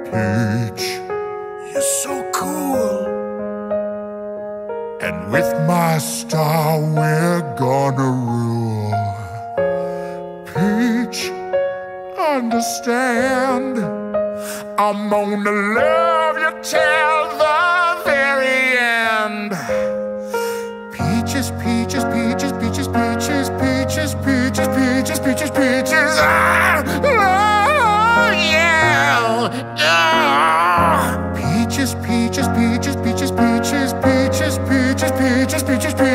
Peach, you're so cool, and with my star we're gonna rule. Peach, understand, I'm gonna love you till the very end. Peaches, peaches, peaches, peaches, peaches, peaches, peaches, peaches, peaches, peaches. Ah, oh, yeah. Ah. Peaches, peaches, peaches, peaches, peaches, peaches, peaches, peaches, peaches, peaches.